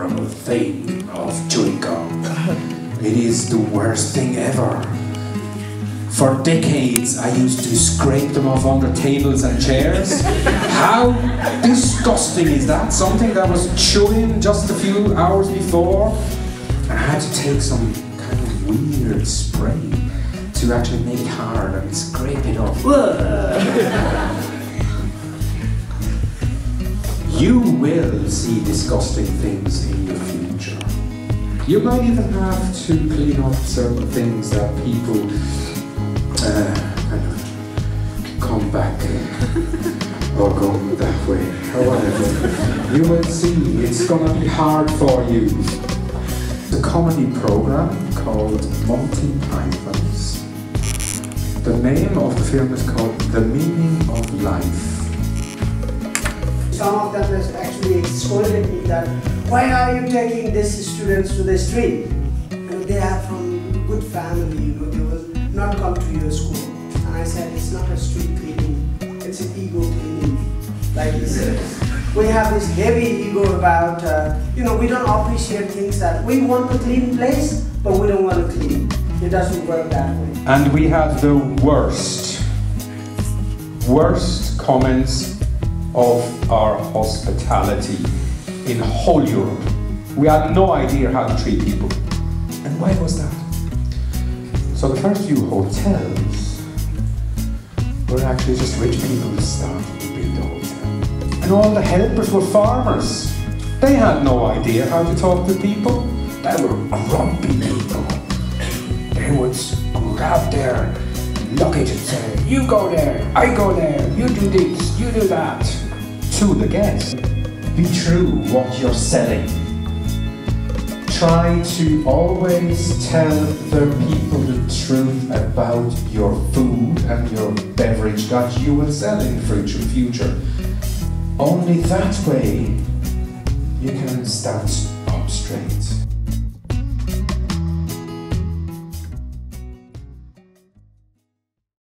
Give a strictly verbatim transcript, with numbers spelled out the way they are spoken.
horrible thing of chewing gum. It is the worst thing ever. For decades, I used to scrape them off under tables and chairs. How disgusting is that? Something that was chewing just a few hours before. I had to take some kind of weird spray to actually make it hard and scrape it off. You will see disgusting things in your future. You might even have to clean up certain things that people uh, kind of come back or go that way or whatever. You will see it's gonna be hard for you. The comedy program called Monty Python's. The name of the film is called The Meaning of Life. Some of them has actually scolded me that, why are you taking these students to the street? You know, they are from good family, you know, they will not come to your school. And I said, it's not a street cleaning, it's an ego cleaning. Like he said, we have this heavy ego about, uh, you know, we don't appreciate things that we want a clean place, but we don't want to clean. It doesn't work that way. And we had the worst, worst comments of our hospitality in whole Europe. We had no idea how to treat people. And why was that? So the first few hotels were actually just rich people who started to build the hotel. And all the helpers were farmers. They had no idea how to talk to people. They were grumpy people. They would grab their luggage and say, you go there, I go there, you do this, you do that. To the guest. Be true what you're selling. Try to always tell the people the truth about your food and your beverage that you will sell in the future. Only that way you can stand up straight.